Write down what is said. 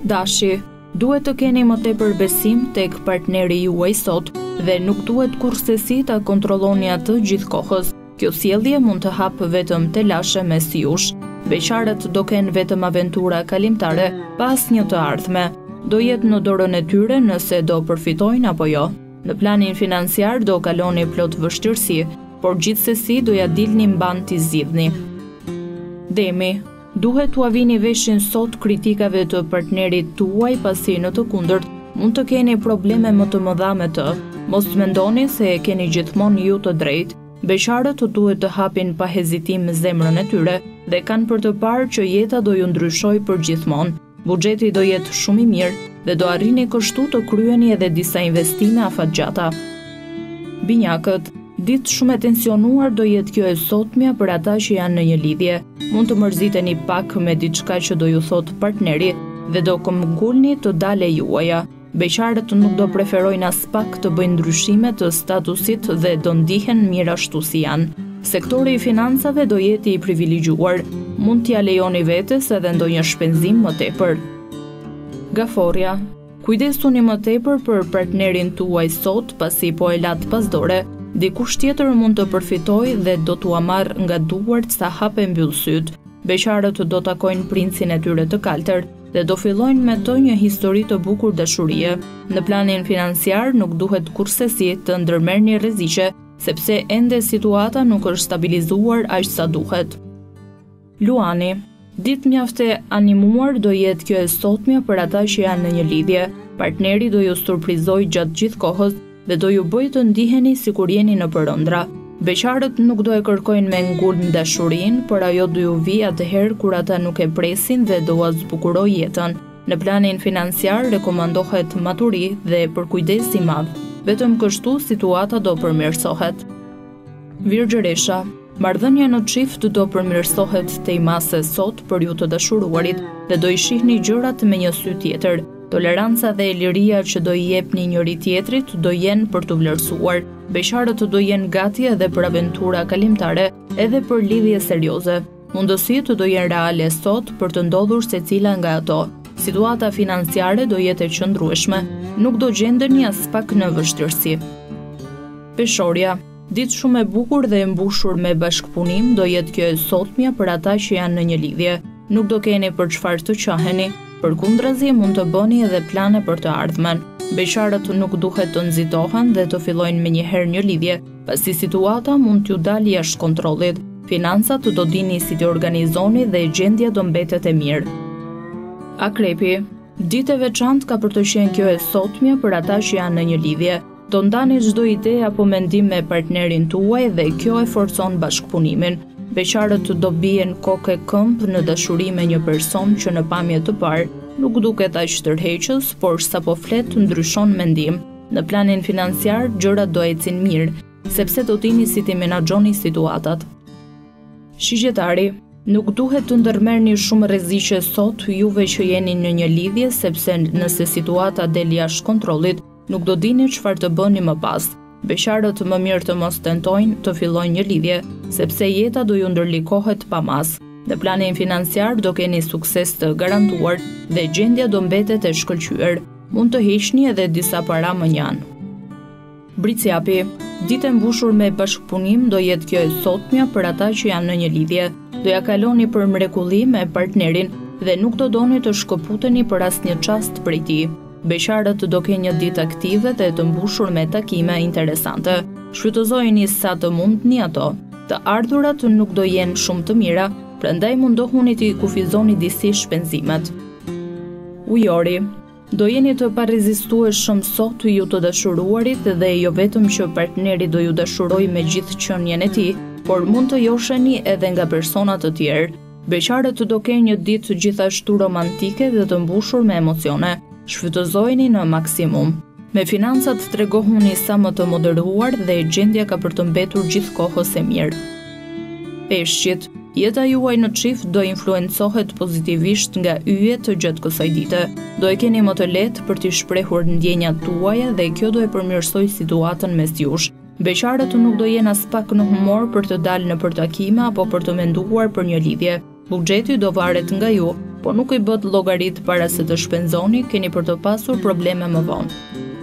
Dashi, duhet të keni më tepër besim tek partneri juaj sot dhe nuk duhet kurrësi ta kontrolloni atë gjithkohës. Kjo sjellje mund të hapë vetëm telashe mes jush. Beqarët do kenë vetëm aventura kalimtare pa asnjë të ardhme. Do jetë në dorën e tyre nëse do përfitojnë apo jo. Në planin financiar do kaloni plot vështirësi, por gjithsesi do ja dilni mban t'i zgjidhni. Demi, duhet t'u avini veshin sot kritikave të partnerit tuaj pasi në të kundërt mund të keni probleme më të mëdha me të. Mos mendoni se e keni gjithmonë ju të drejtë. Beqarët duhet të hapin pa hezitim zemrën e tyre dhe kanë për të parë që jeta do ju ndryshojë përgjithmonë. Buxheti do jetë shumë i mirë dhe do arrini kështu të kryeni edhe disa investime afatgjata. Binjakët, ditë shumë e tensionuar do jetë kjo e sotmja për ata që janë në një lidhje. Mund të mërziteni pak me diçka që do ju thot partneri dhe do këmbgulni të dale juaja. Beqarët nuk do preferojnë as pak të bëjnë ndryshime të statusit dhe do ndihen mirë ashtu si janë. Sektori i financave do jetë i privilegjuar, mund t'ia lejoni vetes edhe ndonjë shpenzim më tepër. Gaforja, kujdesuni më tepër për partnerin tuaj sot pasi po e lat pas dore, dikush tjetër mund të përfitojë dhe do t'ua marrë nga duart sa hap e mbyll syt. Beqarët do takojnë princin e tyre të kaltër dhe do fillojnë me të një histori të bukur dashurie. Në planin financiar nuk duhet kurrësi të ndërmerrni rreziqe, sepse ende situata nuk është stabilizuar aq sa duhet. Luani, ditë mjaft e animuar do jetë kjo e sotmja për ata që janë në një lidhje. Partneri do ju surprizojë gjatë gjithë kohës dhe do ju bëjë të ndiheni sikur jeni në përëndra. Beqarët nuk do e kërkojnë me ngulm dashurinë, por ajo do ju vi atëherë kur ata nuk e presin dhe do ua zbukuroj jetën. Në planin financiar rekomandohet maturi dhe përkujdes i madh. Vetëm kështu situata do përmirësohet. Virgjëresha, marrëdhënia në çift do përmirësohet tej mase sot për ju të dashuruarit dhe do i shihni gjërat me një sy tjetër. Toleranca dhe e liria që do i jepni njëri tjetrit do jenë për të vlerësuar. Beqarët do jenë gati edhe për aventura kalimtare, edhe për lidhje serioze. Mundësitë do jenë reale sot për të ndodhur secila nga ato. Situata financiare do jetë e qëndrueshme, nuk do gjendeni as pak në vështirësi. Peshorja, ditë shumë e bukur dhe e mbushur me bashkëpunim do jetë kjo e sotmja për ata që janë në një lidhje. Nuk do keni për çfarë të qaheni. Përkundrazi mund të bëni edhe plane për të ardhmen. Beqarët nuk duhet të nxitohen dhe të fillojnë menjëherë një lidhje, pasi situata mund t'ju dalë jashtë kontrollit. Financat do dini si t'i organizoni dhe gjendja do mbetet e mirë. Akrepi, ditë e veçantë ka për të qenë kjo e sotmja për ata që janë në një lidhje. Do ndani çdo ide apo mendim me partnerin tuaj dhe kjo e forcon bashkëpunimin. Beqarët do bien kokë e këmbë në dashuri me një person që në pamje të parë nuk duket aq tërheqës, por sapo flet ndryshon mendim. Në planin financiar gjërat do ecin mirë, sepse do dini si t'i menaxhoni situatat. Shigjetari, nuk duhet të ndërmerrni shumë rreziqe sot juve që jeni në një lidhje, sepse nëse situata del jashtë kontrollit, nuk do dini çfarë të bëni më pas. Beqarët më mirë të mos tentojnë të fillojnë një lidhje, sepse jeta do ju ndërlikohet pa mas. Në planin financiar do keni sukses të garantuar dhe gjendja do mbetet e shkëlqyer. Mund të hiqni edhe disa para më njanë. Briciapi, ditë e mbushur me bashkëpunim do jetë kjo e sotmja për ata që janë në një lidhje. Do ja kaloni për mrekulli me partnerin dhe nuk do doni të shkëputeni për asnjë çast prej tij. Beqarët do kenë një ditë aktive dhe të mbushur me takime interesante. Shfrytëzojeni sa të mundni ato. Të ardhurat nuk do jenë shumë të mira, prandaj mundohuni të kufizoni disi shpenzimet. Ujori, do jeni të parezistueshëm sot ju të dashuruarit dhe jo vetëm që partneri do ju dashurojë me gjithë qenien e tij, por mund të josheni edhe nga persona të tjerë. Beqarët do kenë një ditë gjithashtu romantike dhe të mbushur me emocione. Shfrytëzojeni në maksimum. Me financat tregohuni sa më të moderuar dhe gjendja ka për të mbetur gjithkohës e mirë. Peshqit, jeta juaj në çift do influencohet pozitivisht nga yjet gjatë kësaj dite. Do e keni më të lehtë për t'i shprehur ndjenjat tuaja dhe kjo do e përmirësoj situatën mes jush. Beqarët nuk do jenë as pak në humor për të dalë në përtakime apo për të menduar për një lidhje. Buxheti do varet nga ju, po nuk i bët llogarit para se të shpenzoni, keni për të pasur probleme më vonë.